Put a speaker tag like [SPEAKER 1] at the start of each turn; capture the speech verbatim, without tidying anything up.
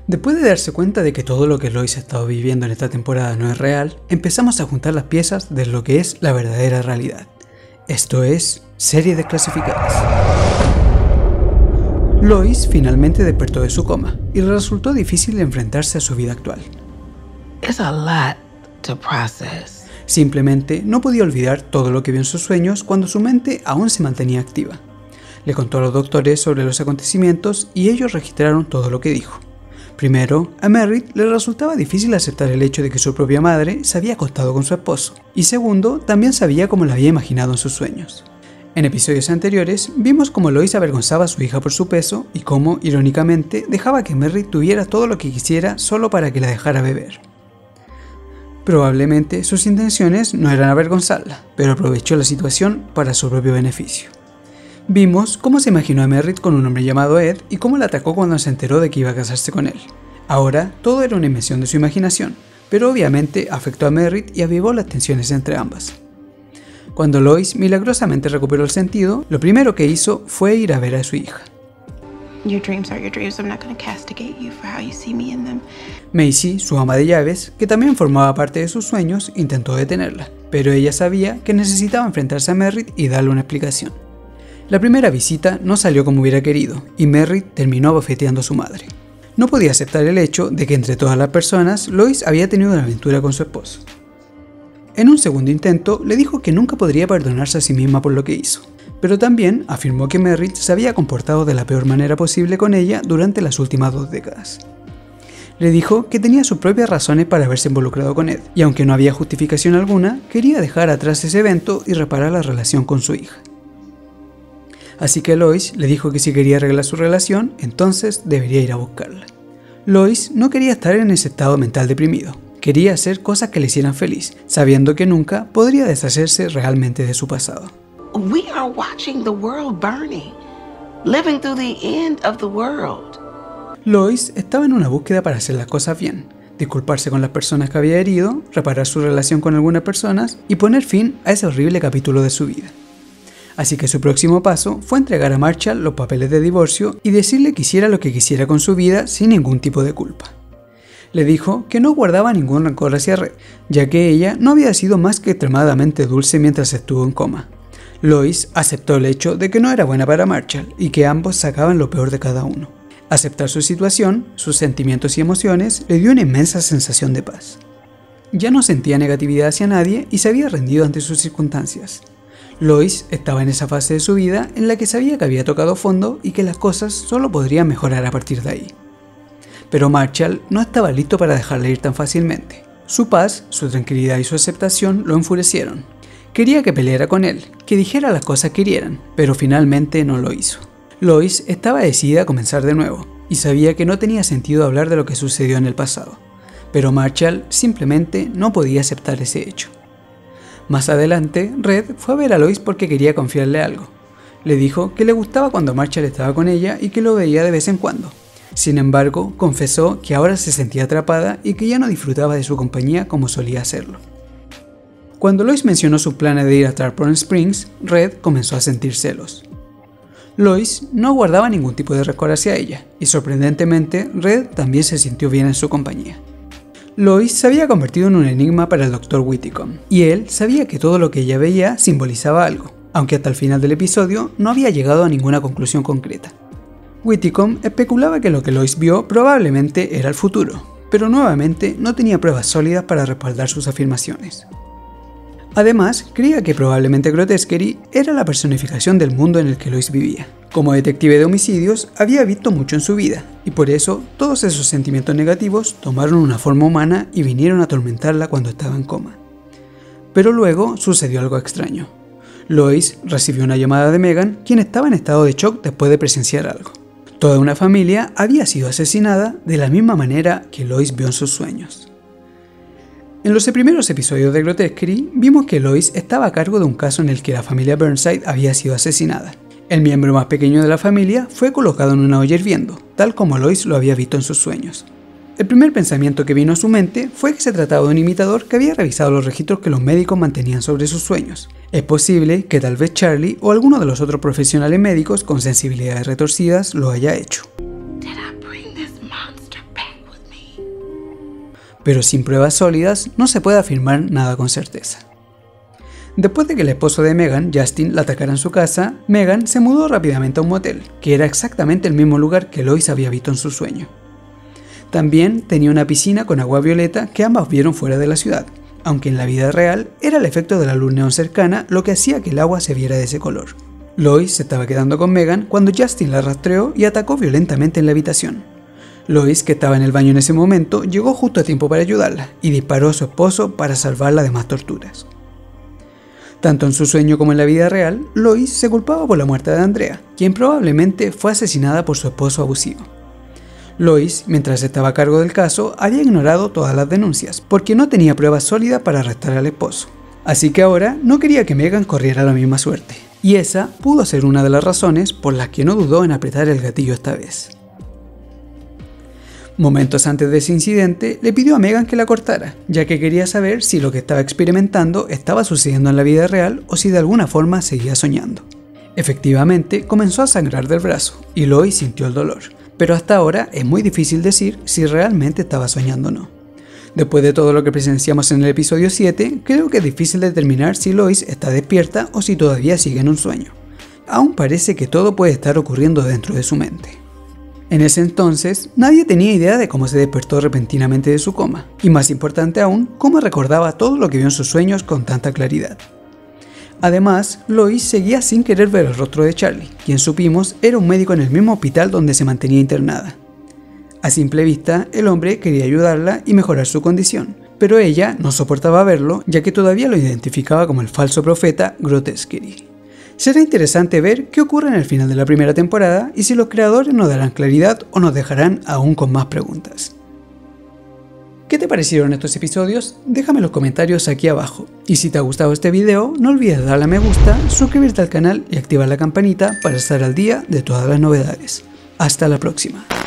[SPEAKER 1] Después de darse cuenta de que todo lo que Lois ha estado viviendo en esta temporada no es real, empezamos a juntar las piezas de lo que es la verdadera realidad. Esto es, serie desclasificadas. Lois finalmente despertó de su coma y le resultó difícil enfrentarse a su vida actual.
[SPEAKER 2] It's a lot to process.
[SPEAKER 1] Simplemente no podía olvidar todo lo que vio en sus sueños cuando su mente aún se mantenía activa. Le contó a los doctores sobre los acontecimientos y ellos registraron todo lo que dijo. Primero, a Merritt le resultaba difícil aceptar el hecho de que su propia madre se había acostado con su esposo, y segundo, también sabía cómo la había imaginado en sus sueños. En episodios anteriores, vimos cómo Lois avergonzaba a su hija por su peso y cómo, irónicamente, dejaba que Merritt tuviera todo lo que quisiera solo para que la dejara beber. Probablemente sus intenciones no eran avergonzarla, pero aprovechó la situación para su propio beneficio. Vimos cómo se imaginó a Merritt con un hombre llamado Ed y cómo la atacó cuando se enteró de que iba a casarse con él. Ahora, todo era una invención de su imaginación, pero obviamente afectó a Merritt y avivó las tensiones entre ambas. Cuando Lois milagrosamente recuperó el sentido, lo primero que hizo fue ir a ver a su hija.
[SPEAKER 3] Your dreams are your dreams. I'm not going to castigate you for how you see me in them.
[SPEAKER 1] Macy, su ama de llaves, que también formaba parte de sus sueños, intentó detenerla, pero ella sabía que necesitaba enfrentarse a Merritt y darle una explicación. La primera visita no salió como hubiera querido, y Merritt terminó abofeteando a su madre. No podía aceptar el hecho de que entre todas las personas, Lois había tenido una aventura con su esposo. En un segundo intento, le dijo que nunca podría perdonarse a sí misma por lo que hizo, pero también afirmó que Merritt se había comportado de la peor manera posible con ella durante las últimas dos décadas. Le dijo que tenía sus propias razones para haberse involucrado con Ed, y aunque no había justificación alguna, quería dejar atrás ese evento y reparar la relación con su hija. Así que Lois le dijo que si quería arreglar su relación, entonces debería ir a buscarla. Lois no quería estar en ese estado mental deprimido. Quería hacer cosas que le hicieran feliz, sabiendo que nunca podría deshacerse realmente de su pasado.
[SPEAKER 3] We are watching the world burning, living through the end of the world.
[SPEAKER 1] Lois estaba en una búsqueda para hacer las cosas bien, disculparse con las personas que había herido, reparar su relación con algunas personas y poner fin a ese horrible capítulo de su vida. Así que su próximo paso fue entregar a Marshall los papeles de divorcio y decirle que hiciera lo que quisiera con su vida sin ningún tipo de culpa. Le dijo que no guardaba ningún rencor hacia Red, ya que ella no había sido más que extremadamente dulce mientras estuvo en coma. Lois aceptó el hecho de que no era buena para Marshall y que ambos sacaban lo peor de cada uno. Aceptar su situación, sus sentimientos y emociones le dio una inmensa sensación de paz. Ya no sentía negatividad hacia nadie y se había rendido ante sus circunstancias. Lois estaba en esa fase de su vida en la que sabía que había tocado fondo y que las cosas solo podrían mejorar a partir de ahí. Pero Marshall no estaba listo para dejarle ir tan fácilmente. Su paz, su tranquilidad y su aceptación lo enfurecieron. Quería que peleara con él, que dijera las cosas que querían, pero finalmente no lo hizo. Lois estaba decidida a comenzar de nuevo, y sabía que no tenía sentido hablar de lo que sucedió en el pasado. Pero Marshall simplemente no podía aceptar ese hecho. Más adelante, Red fue a ver a Lois porque quería confiarle algo. Le dijo que le gustaba cuando Marshall estaba con ella y que lo veía de vez en cuando. Sin embargo, confesó que ahora se sentía atrapada y que ya no disfrutaba de su compañía como solía hacerlo. Cuando Lois mencionó su plan de ir a Tarpon Springs, Red comenzó a sentir celos. Lois no guardaba ningún tipo de rencor hacia ella, y sorprendentemente, Red también se sintió bien en su compañía. Lois se había convertido en un enigma para el doctor Whitcomb, y él sabía que todo lo que ella veía simbolizaba algo, aunque hasta el final del episodio no había llegado a ninguna conclusión concreta. Whitcomb especulaba que lo que Lois vio probablemente era el futuro, pero nuevamente no tenía pruebas sólidas para respaldar sus afirmaciones. Además, creía que probablemente Grotesquerie era la personificación del mundo en el que Lois vivía. Como detective de homicidios, había visto mucho en su vida, y por eso todos esos sentimientos negativos tomaron una forma humana y vinieron a atormentarla cuando estaba en coma. Pero luego sucedió algo extraño. Lois recibió una llamada de Megan, quien estaba en estado de shock después de presenciar algo. Toda una familia había sido asesinada de la misma manera que Lois vio en sus sueños. En los primeros episodios de Grotesquerie vimos que Lois estaba a cargo de un caso en el que la familia Burnside había sido asesinada. El miembro más pequeño de la familia fue colocado en una olla hirviendo, tal como Lois lo había visto en sus sueños. El primer pensamiento que vino a su mente fue que se trataba de un imitador que había revisado los registros que los médicos mantenían sobre sus sueños. Es posible que tal vez Charlie o alguno de los otros profesionales médicos con sensibilidades retorcidas lo haya hecho.
[SPEAKER 3] Did I bring this monster back
[SPEAKER 1] pero sin pruebas sólidas no se puede afirmar nada con certeza. Después de que el esposo de Megan, Justin, la atacara en su casa, Megan se mudó rápidamente a un motel, que era exactamente el mismo lugar que Lois había visto en su sueño. También tenía una piscina con agua violeta que ambas vieron fuera de la ciudad, aunque en la vida real era el efecto de la luz neón cercana lo que hacía que el agua se viera de ese color. Lois se estaba quedando con Megan cuando Justin la rastreó y atacó violentamente en la habitación. Lois, que estaba en el baño en ese momento, llegó justo a tiempo para ayudarla y disparó a su esposo para salvarla de más torturas. Tanto en su sueño como en la vida real, Lois se culpaba por la muerte de Andrea, quien probablemente fue asesinada por su esposo abusivo. Lois, mientras estaba a cargo del caso, había ignorado todas las denuncias, porque no tenía pruebas sólidas para arrestar al esposo. Así que ahora no quería que Megan corriera la misma suerte, y esa pudo ser una de las razones por las que no dudó en apretar el gatillo esta vez. Momentos antes de ese incidente, le pidió a Megan que la cortara, ya que quería saber si lo que estaba experimentando estaba sucediendo en la vida real o si de alguna forma seguía soñando. Efectivamente, comenzó a sangrar del brazo, y Lois sintió el dolor, pero hasta ahora es muy difícil decir si realmente estaba soñando o no. Después de todo lo que presenciamos en el episodio siete, creo que es difícil determinar si Lois está despierta o si todavía sigue en un sueño. Aún parece que todo puede estar ocurriendo dentro de su mente. En ese entonces, nadie tenía idea de cómo se despertó repentinamente de su coma, y más importante aún, cómo recordaba todo lo que vio en sus sueños con tanta claridad. Además, Lois seguía sin querer ver el rostro de Charlie, quien supimos era un médico en el mismo hospital donde se mantenía internada. A simple vista, el hombre quería ayudarla y mejorar su condición, pero ella no soportaba verlo, ya que todavía lo identificaba como el falso profeta Grotesquerie. Será interesante ver qué ocurre en el final de la primera temporada y si los creadores nos darán claridad o nos dejarán aún con más preguntas. ¿Qué te parecieron estos episodios? Déjame en los comentarios aquí abajo. Y si te ha gustado este video, no olvides darle a me gusta, suscribirte al canal y activar la campanita para estar al día de todas las novedades. Hasta la próxima.